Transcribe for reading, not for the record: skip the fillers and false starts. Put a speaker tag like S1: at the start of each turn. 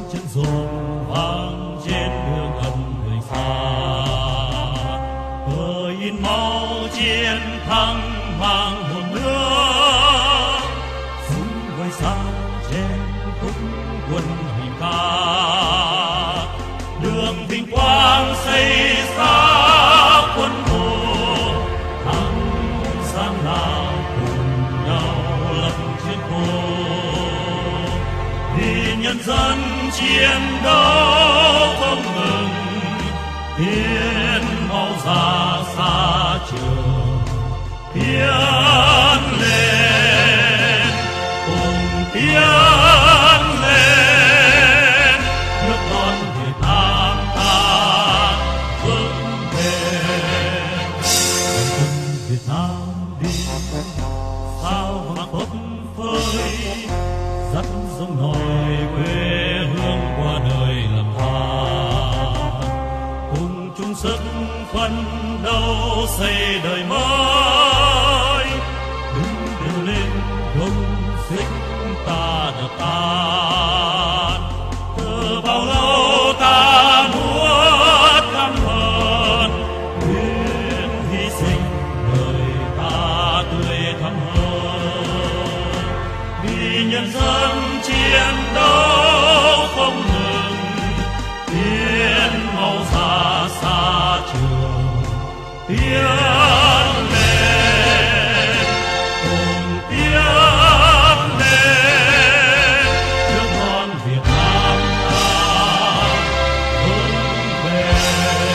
S1: chân rộn vang trên đường ân người xa, cờ in máu chiến thắng mang hồn nước, súng vơi xa trên khúc quân hành ca, đường vinh quang xây xa quân thù, thắng sang nào cùng nhau lập chiến thù, vì nhân dân chiến đấu không ngừng, tiến mau ra xa trường, tiến lên cùng tiến lên, nước non Việt Nam ta vững bền. Quân Việt Nam đi sao mà phấp phới, dắt giống nòi quê hương qua đời lầm than, cùng chung sức phấn đấu xây đời mới, đứng đều lên không xích ta đập tan, từ bao lâu ta nuốt căm hờn, nguyện hy sinh đời ta tươi thắm hơn, vì nhân dân chiến đấu không ngừng, tiến mau ra xa trường, tiến lên cùng tiến lên, nước non Việt Nam ta vững bền.